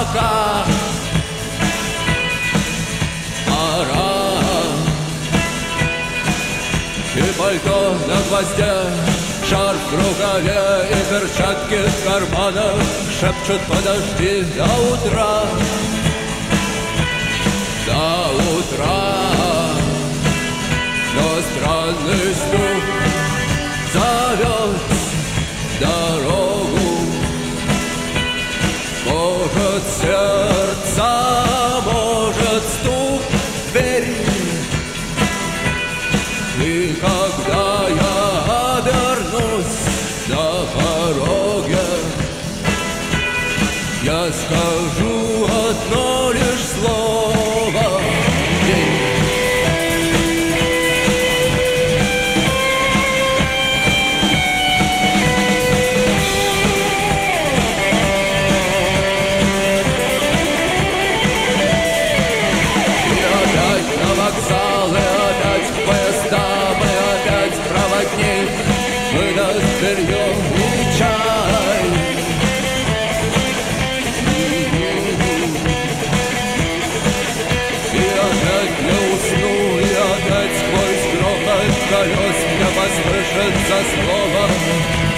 пока. Пора. И пальто на гвозде, шарф в рукаве и перчатки в карманах шепчут: подожди до утра. До утра. Но странный стук зовет дорогу. Может, сердце, может, стук в двери. И когда я обернусь на пороге, я скажу одно лишь слово: день. И опять на вокзал, и опять в поезда, мы опять проводник, выдаст белье и чай. И опять не усну, и опять сквозь грохот колес мне послышится слово: